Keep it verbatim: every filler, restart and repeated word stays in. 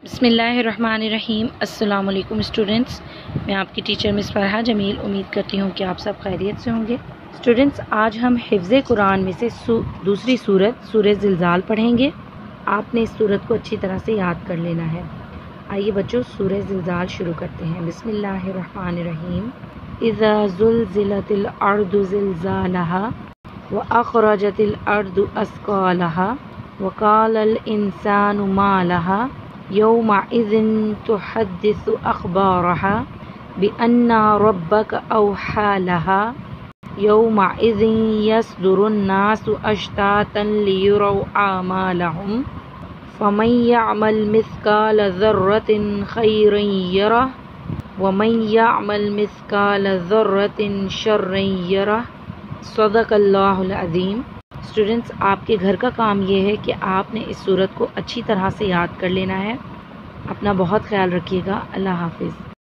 बिस्मिल्लाहिर्रहमानिर्रहीम। अस्सलाम वालेकुम स्टूडेंट्स, मैं आपकी टीचर मिस फरहा जमील उम्मीद करती हूँ कि आप सब खैरियत से होंगे। स्टूडेंट्स, आज हम हिफ्ज़ कुरान में से सू, दूसरी सूरत सूरह ज़िलज़ाल पढ़ेंगे। आपने इस सूरत को अच्छी तरह से याद कर लेना है। आइए बच्चों, सूरह ज़िलज़ाल शुरू करते हैं। बिस्मिल्लाहिर्रहमानिर्रहीम। इज़ा ज़ुलज़िलतिल अर्दु ज़िलज़ालहा व अख़रजतिल अर्दु अस्क़ालहा व क़ालल इंसानु मा लहा यौमइज़िन तुहद्दिसु अख़बारहा बिअन्ना रब्बका औहा लहा यौमइज़िन यसदुरुन्नासु अश्तातन लियुरौ आमालहुम फमन यअमल मिस्काल ज़र्रतिन खैरन यरह वमन यअमल मिस्काल ज़र्रतिन शर्रन यरह। सदक़ल्लाहुल अज़ीम। स्टूडेंट्स, आपके घर का काम ये है कि आपने इस सूरत को अच्छी तरह से याद कर लेना है। अपना बहुत ख्याल रखिएगा। अल्लाह हाफ़िज़।